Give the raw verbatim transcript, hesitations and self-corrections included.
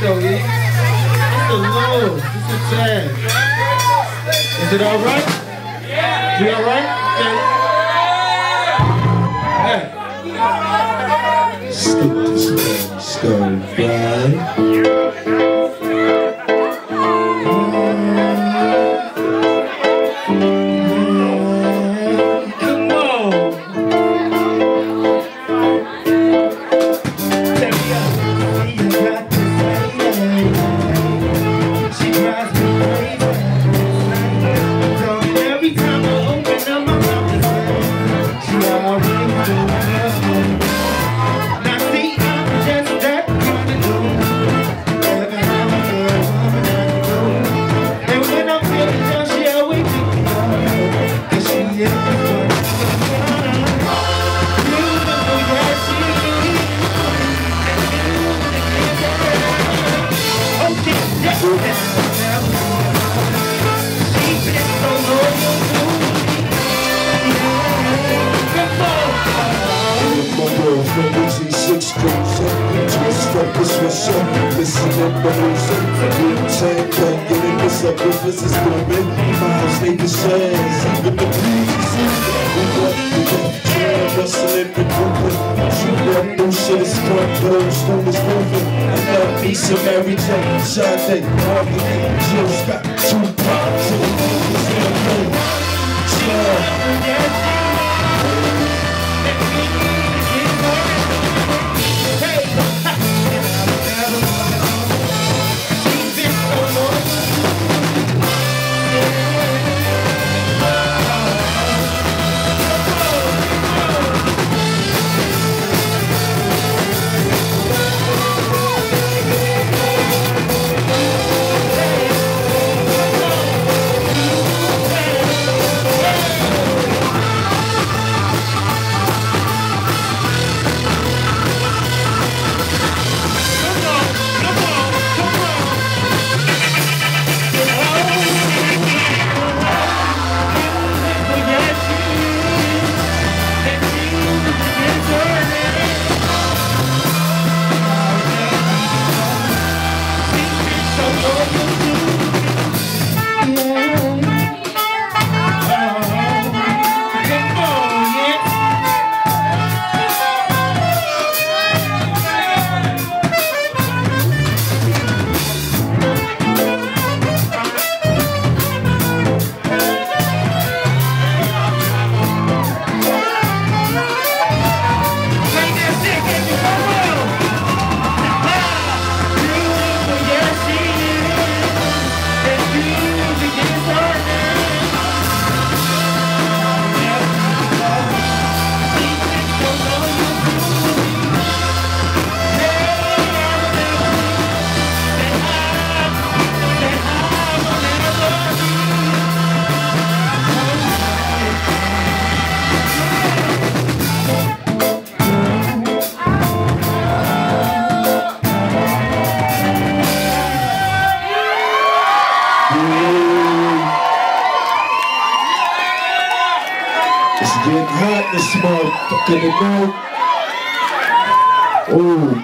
though, E. It's a low. It's a tad. Is it all right? Yeah. You all right? Okay. Hey. Stick to stone, fly. Six strings up, twist focus with up, listening to music, Wu-Tang Clan, getting this up, if this is booming, Miles Davis says, even the breeze, we got, we got, jam, hustling and moving, shoot up, no shit is front, old school is moving, I love me some Mary J, Sade, Harvey, Jill Scott, Tupac, so the niggas in the room, yeah. It's getting hot in this motherfucker tonight. Oh.